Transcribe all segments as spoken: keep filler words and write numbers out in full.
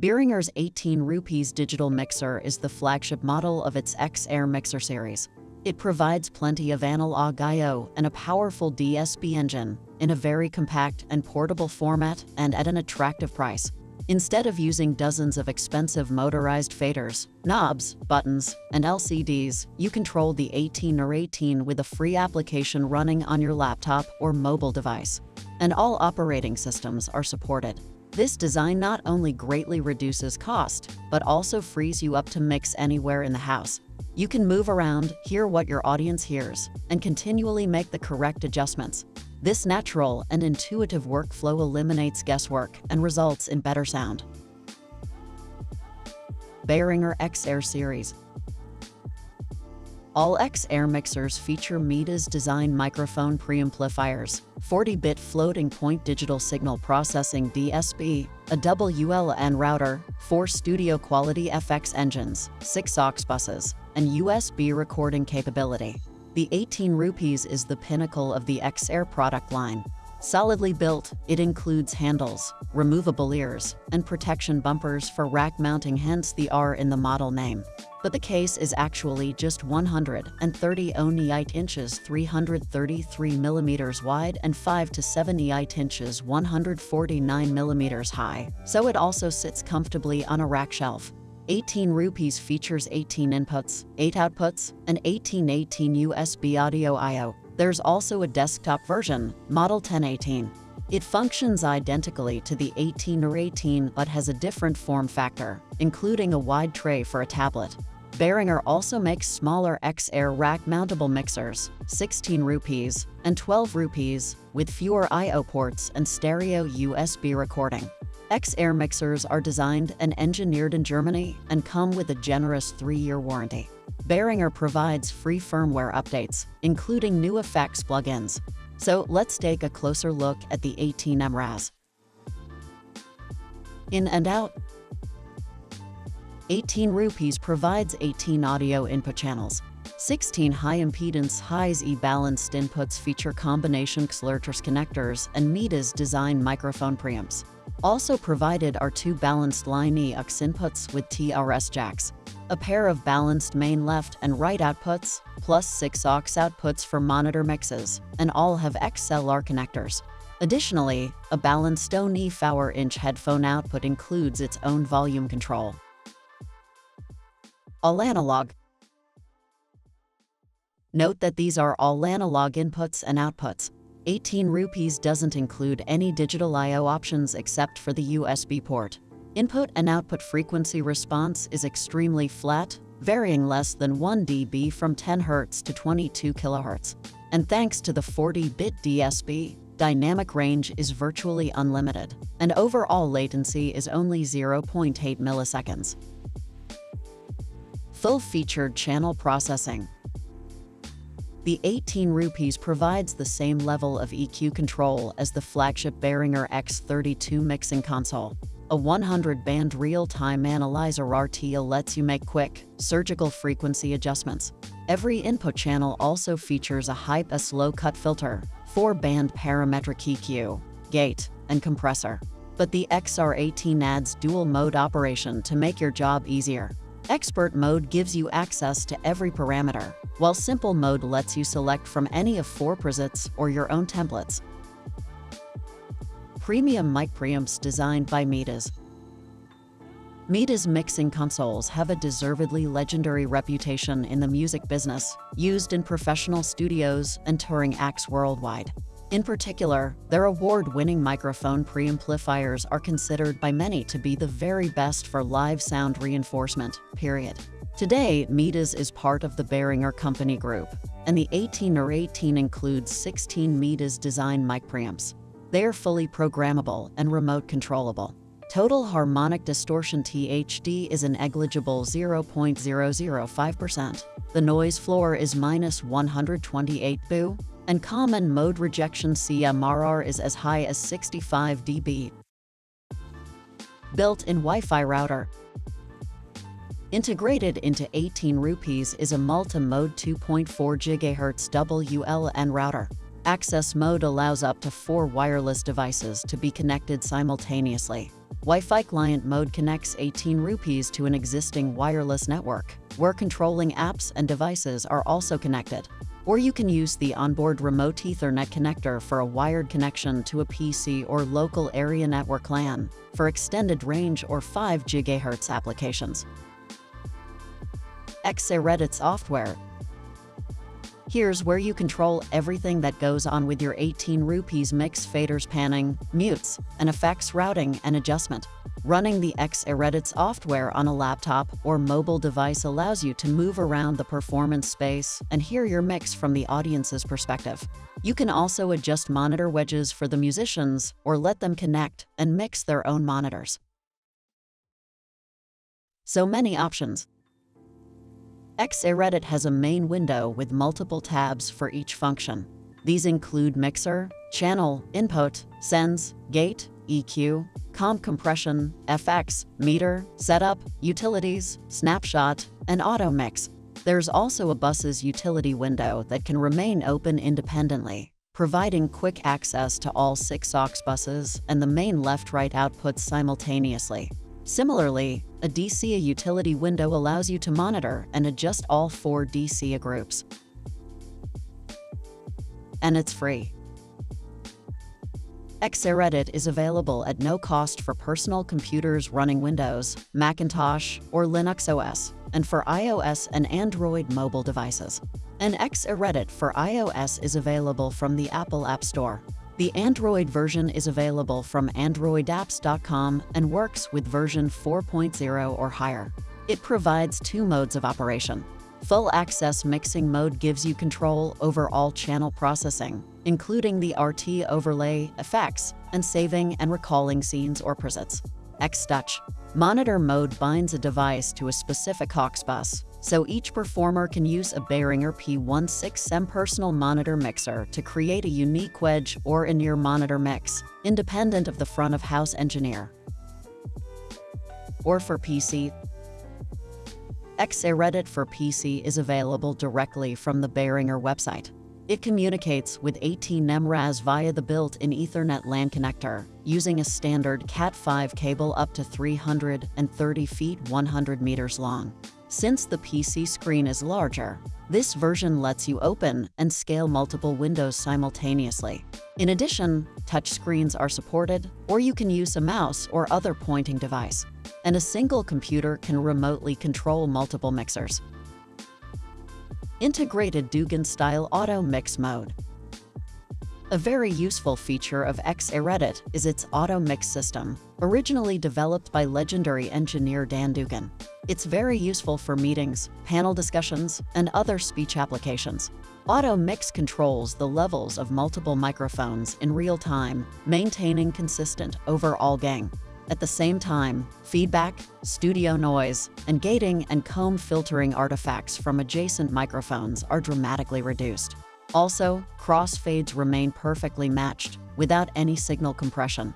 Behringer's eighteen rupees digital mixer is the flagship model of its X R mixer series. It provides plenty of analog I O and a powerful D S P engine in a very compact and portable format and at an attractive price. Instead of using dozens of expensive motorized faders, knobs, buttons, and L C Ds, you control the eighteen R eighteen with a free application running on your laptop or mobile device. And all operating systems are supported. This design not only greatly reduces cost, but also frees you up to mix anywhere in the house. You can move around, hear what your audience hears, and continually make the correct adjustments. This natural and intuitive workflow eliminates guesswork and results in better sound. Behringer X R series. All X R mixers feature Midas design microphone preamplifiers, forty bit floating point digital signal processing D S P, a W L N router, four studio quality F X engines, six aux buses, and U S B recording capability. The eighteen rupees is the pinnacle of the X R product line. Solidly built, it includes handles, removable ears, and protection bumpers for rack mounting, hence the R in the model name. But the case is actually just one hundred thirty inches three hundred thirty-three millimeters wide and five to seven inches one hundred forty-nine millimeters high, so it also sits comfortably on a rack shelf. eighteen rupees features eighteen inputs, eight outputs, and eighteen eighteen U S B audio I O. There's also a desktop version, Model ten eighteen. It functions identically to the eighteen R eighteen but has a different form factor, including a wide tray for a tablet. Behringer also makes smaller X R rack-mountable mixers, sixteen rupees and twelve rupees, with fewer I O ports and stereo U S B recording. X R mixers are designed and engineered in Germany and come with a generous three-year warranty. Behringer provides free firmware updates, including new effects plugins. So let's take a closer look at the eighteen M R A S. In and out. eighteen rupees provides eighteen audio input channels. sixteen high-impedance Hi-Z balanced inputs feature combination X L R connectors and Midas design microphone preamps. Also provided are two balanced line E U X inputs with T R S jacks, a pair of balanced main left and right outputs, plus six aux outputs for monitor mixes, and all have X L R connectors. Additionally, a balanced Stone E four inch headphone output includes its own volume control. All analog. Note that these are all analog inputs and outputs. eighteen rupees doesn't include any digital I O options except for the U S B port. Input and output frequency response is extremely flat, varying less than one decibel from ten hertz to twenty-two kilohertz. And thanks to the forty bit D S P, dynamic range is virtually unlimited, and overall latency is only zero point eight milliseconds. Full-featured channel processing. The eighteen rupees provides the same level of E Q control as the flagship Behringer X thirty-two mixing console. A one hundred band real-time analyzer R T L lets you make quick, surgical frequency adjustments. Every input channel also features a high-pass low-cut filter, four band parametric E Q, gate, and compressor. But the X R eighteen adds dual-mode operation to make your job easier. Expert mode gives you access to every parameter, while simple mode lets you select from any of four presets or your own templates. Premium mic preamps designed by Midas. Midas mixing consoles have a deservedly legendary reputation in the music business, used in professional studios and touring acts worldwide. In particular, their award-winning microphone preamplifiers are considered by many to be the very best for live sound reinforcement, period. Today, Midas is part of the Behringer Company Group, and the eighteen R eighteen includes sixteen Midas design mic preamps. They are fully programmable and remote controllable. Total harmonic distortion T H D is a negligible zero point zero zero five percent. The noise floor is minus one hundred twenty-eight decibels, and common mode rejection C M R R is as high as sixty-five decibels. Built-in Wi-Fi router. Integrated into eighteen rupees is a multi-mode two point four gigahertz W L N router. Access mode allows up to four wireless devices to be connected simultaneously. Wi-Fi client mode connects eighteen rupees to an existing wireless network, where controlling apps and devices are also connected. Or you can use the onboard remote Ethernet connector for a wired connection to a P C or local area network LAN for extended range or five gigahertz applications. X R eighteen software. Here's where you control everything that goes on with your eighteen rupees mix, faders, panning, mutes, and effects routing and adjustment. Running the X R eighteen software on a laptop or mobile device allows you to move around the performance space and hear your mix from the audience's perspective. You can also adjust monitor wedges for the musicians or let them connect and mix their own monitors. So many options. X R eighteen has a main window with multiple tabs for each function. These include mixer, channel, input, sends, gate, E Q, comp compression, F X, meter, setup, utilities, snapshot, and auto mix. There's also a bus's utility window that can remain open independently, providing quick access to all six aux buses and the main left-right outputs simultaneously. Similarly, a D C A utility window allows you to monitor and adjust all four D C A groups. And it's free. X R eighteen is available at no cost for personal computers running Windows, Macintosh, or Linux O S, and for iOS and Android mobile devices. An X R eighteen for iOS is available from the Apple App Store. The Android version is available from android apps dot com and works with version four point oh or higher. It provides two modes of operation. Full access mixing mode gives you control over all channel processing, including the R T overlay, effects, and saving and recalling scenes or presets. X-Touch monitor mode binds a device to a specific aux bus, so each performer can use a Behringer P sixteen M personal monitor mixer to create a unique wedge or in-ear monitor mix, independent of the front-of-house engineer. Or for P C. X R eighteen for P C is available directly from the Behringer website. It communicates with eighteen M R A S via the built-in Ethernet LAN connector, using a standard cat five cable up to three hundred thirty feet one hundred meters long. Since the P C screen is larger, this version lets you open and scale multiple windows simultaneously. In addition, touchscreens are supported, or you can use a mouse or other pointing device. And a single computer can remotely control multiple mixers. Integrated Dugan-style auto mix mode. A very useful feature of X R eighteen is its auto mix system, originally developed by legendary engineer Dan Dugan. It's very useful for meetings, panel discussions, and other speech applications. Auto mix controls the levels of multiple microphones in real time, maintaining consistent overall gain. At the same time, feedback, studio noise, and gating and comb filtering artifacts from adjacent microphones are dramatically reduced. Also, crossfades remain perfectly matched, without any signal compression.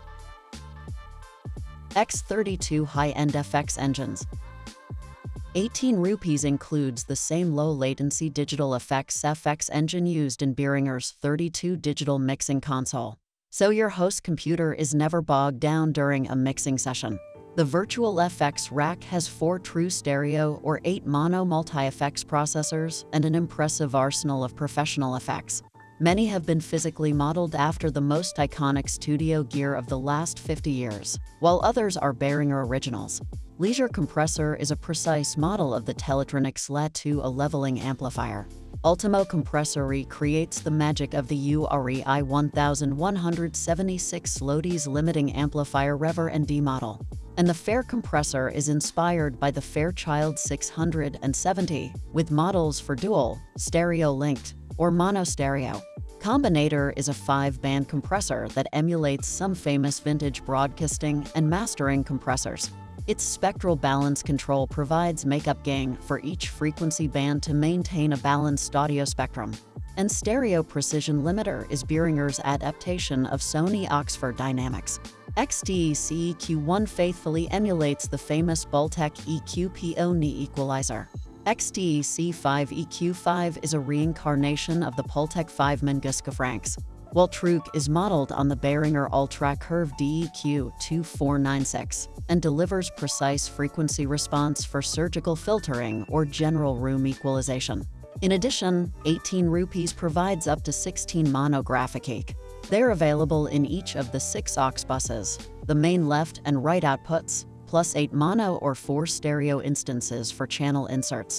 X thirty-two high-end F X engines. eighteen rupees includes the same low-latency digital effects F X engine used in Behringer's thirty-two digital mixing console, so your host computer is never bogged down during a mixing session. The virtual F X rack has four true stereo or eight mono multi-effects processors and an impressive arsenal of professional effects. Many have been physically modeled after the most iconic studio gear of the last fifty years, while others are Behringer originals. Leisure Compressor is a precise model of the Teletronics L A two, a leveling amplifier. Ultimo Compressor recreates the magic of the U R E I one one seven six Lodi's limiting amplifier Reverb and D model. And the Fair Compressor is inspired by the Fairchild six hundred seventy, with models for dual, stereo-linked, or mono-stereo. Combinator is a five-band compressor that emulates some famous vintage broadcasting and mastering compressors. Its spectral balance control provides makeup gain for each frequency band to maintain a balanced audio spectrum. And Stereo Precision Limiter is Behringer's adaptation of Sony Oxford Dynamics. X T E C E Q one faithfully emulates the famous Bultec E Q P O N I equalizer. X T E C five E Q five is a reincarnation of the Pultec five Manguska Franks. while Trug is modeled on the Behringer Ultra Curve D E Q two four nine six and delivers precise frequency response for surgical filtering or general room equalization. In addition, eighteen rupees provides up to sixteen mono graphic E Q. They're available in each of the six aux buses, the main left and right outputs, plus eight mono or four stereo instances for channel inserts.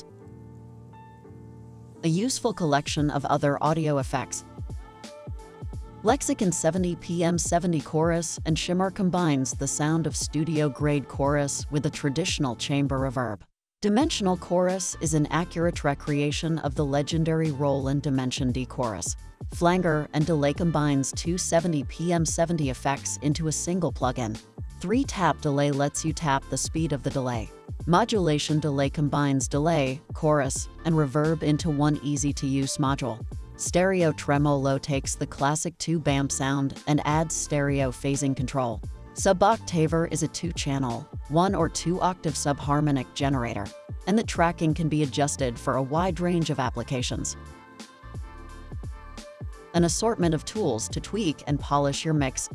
A useful collection of other audio effects. Lexicon seventy P M seventy Chorus and Shimmer combines the sound of studio-grade chorus with a traditional chamber reverb. Dimensional chorus is an accurate recreation of the legendary Roland Dimension D chorus. Flanger and delay combines two seventy P M seventy effects into a single plugin. Three-tap delay lets you tap the speed of the delay. Modulation delay combines delay, chorus, and reverb into one easy-to-use module. Stereo Tremolo takes the classic two-B A M sound and adds stereo phasing control. Sub-octaver is a two-channel, one or two-octave subharmonic generator, and the tracking can be adjusted for a wide range of applications. An assortment of tools to tweak and polish your mix.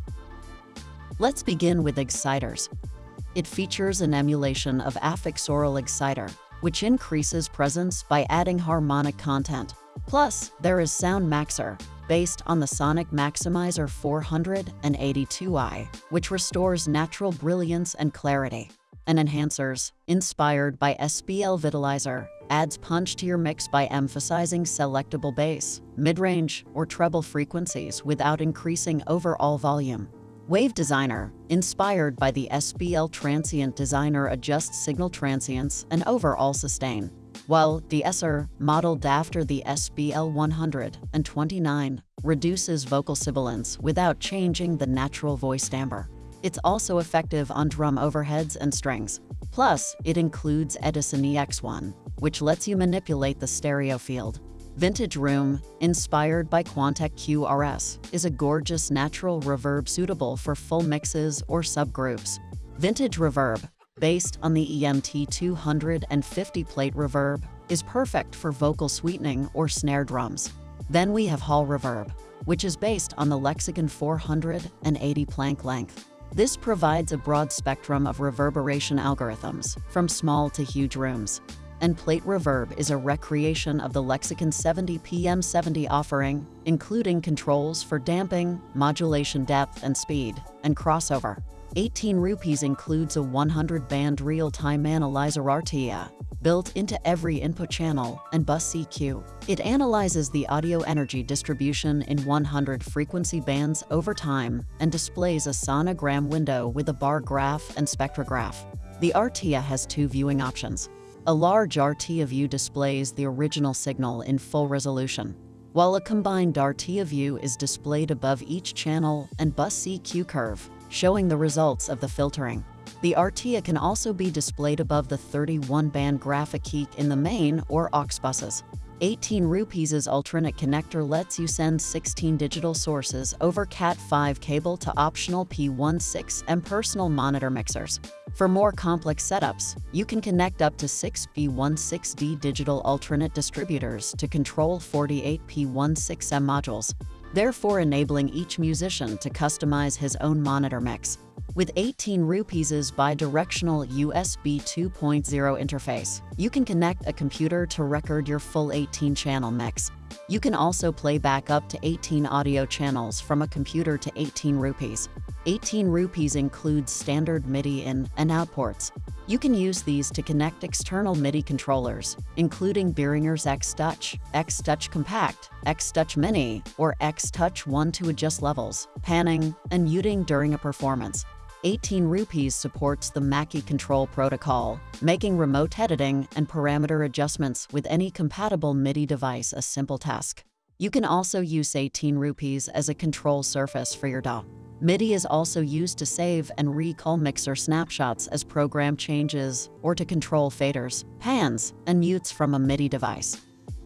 Let's begin with Exciters. It features an emulation of affixoral exciter, which increases presence by adding harmonic content. Plus, there is Sound Maxer, based on the Sonic Maximizer four eighty-two i, which restores natural brilliance and clarity. And Enhancers, inspired by S P L Vitalizer, adds punch to your mix by emphasizing selectable bass, mid-range, or treble frequencies without increasing overall volume. Wave Designer, inspired by the S P L Transient Designer, adjusts signal transients and overall sustain, while De-esser, modeled after the S P L one twenty-nine, reduces vocal sibilance without changing the natural voice timbre. It's also effective on drum overheads and strings. Plus, it includes Edison E X one, which lets you manipulate the stereo field. Vintage Room, inspired by Quantec Q R S, is a gorgeous natural reverb suitable for full mixes or subgroups. Vintage Reverb, based on the E M T two fifty plate reverb, is perfect for vocal sweetening or snare drums. Then we have Hall Reverb, which is based on the Lexicon four eighty plank length. This provides a broad spectrum of reverberation algorithms, from small to huge rooms. And Plate Reverb is a recreation of the Lexicon seventy P M seventy offering, including controls for damping, modulation depth and speed, and crossover. eighteen rupees includes a one hundred band real-time analyzer R T A, built into every input channel and bus E Q. It analyzes the audio energy distribution in one hundred frequency bands over time and displays a sonogram window with a bar graph and spectrograph. The R T A has two viewing options. A large R T A view displays the original signal in full resolution, while a combined R T A view is displayed above each channel and bus E Q curve, showing the results of the filtering. The R T A can also be displayed above the thirty-one band graphic E Q in the main or aux buses. eighteen rupees' alternate connector lets you send sixteen digital sources over cat five cable to optional P sixteen and personal monitor mixers. For more complex setups, you can connect up to six P sixteen D digital alternate distributors to control forty-eight P sixteen M modules, therefore enabling each musician to customize his own monitor mix. With eighteen rupees' bi-directional U S B two point oh interface, you can connect a computer to record your full eighteen channel mix. You can also play back up to eighteen audio channels from a computer to eighteen rupees. eighteen rupees includes standard MIDI in and out ports. You can use these to connect external MIDI controllers, including Behringer's X-Touch, X-Touch Compact, X-Touch Mini, or X-Touch one to adjust levels, panning, and muting during a performance. eighteen rupees supports the Mackie Control Protocol, making remote editing and parameter adjustments with any compatible MIDI device a simple task. You can also use eighteen rupees as a control surface for your D A W. MIDI is also used to save and recall mixer snapshots as program changes or to control faders, pans, and mutes from a MIDI device.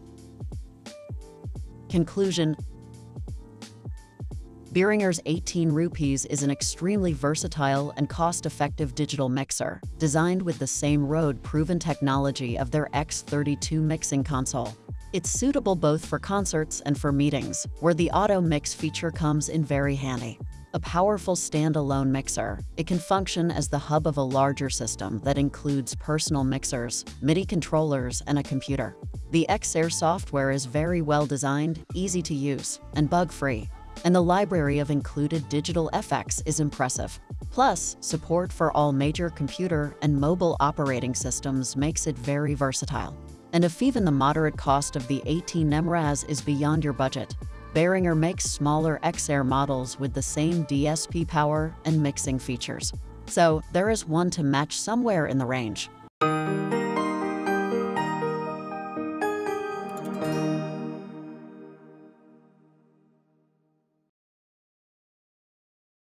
Conclusion: Behringer's eighteen rupees is an extremely versatile and cost-effective digital mixer, designed with the same road-proven technology of their X thirty-two mixing console. It's suitable both for concerts and for meetings, where the auto mix feature comes in very handy. A powerful standalone mixer, it can function as the hub of a larger system that includes personal mixers, MIDI controllers, and a computer. The X R software is very well designed, easy to use, and bug-free, and the library of included digital effects is impressive. Plus, support for all major computer and mobile operating systems makes it very versatile. And if even the moderate cost of the eighteen M R A S is beyond your budget, Behringer makes smaller X R models with the same D S P power and mixing features. So there is one to match somewhere in the range.